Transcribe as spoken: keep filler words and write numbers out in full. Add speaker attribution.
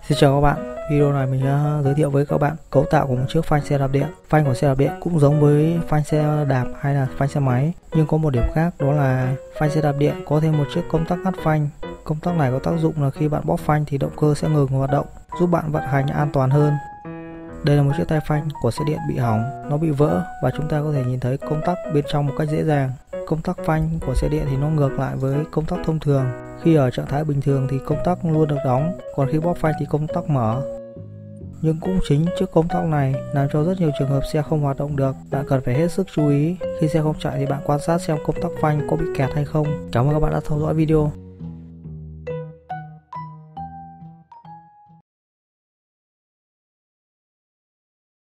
Speaker 1: Xin chào các bạn, video này mình sẽ giới thiệu với các bạn cấu tạo của một chiếc phanh xe đạp điện. Phanh của xe đạp điện cũng giống với phanh xe đạp hay là phanh xe máy, nhưng có một điểm khác, đó là phanh xe đạp điện có thêm một chiếc công tắc ngắt phanh. Công tắc này có tác dụng là khi bạn bóp phanh thì động cơ sẽ ngừng hoạt động, giúp bạn vận hành an toàn hơn. Đây là một chiếc tay phanh của xe điện bị hỏng, nó bị vỡ và chúng ta có thể nhìn thấy công tắc bên trong một cách dễ dàng. Công tắc phanh của xe điện thì nó ngược lại với công tắc thông thường. Khi ở trạng thái bình thường thì công tắc luôn được đóng, còn khi bóp phanh thì công tắc mở. Nhưng cũng chính chiếc công tắc này làm cho rất nhiều trường hợp xe không hoạt động được. Bạn cần phải hết sức chú ý. Khi xe không chạy thì bạn quan sát xem công tắc phanh có bị kẹt hay không. Cảm ơn các bạn đã theo dõi video.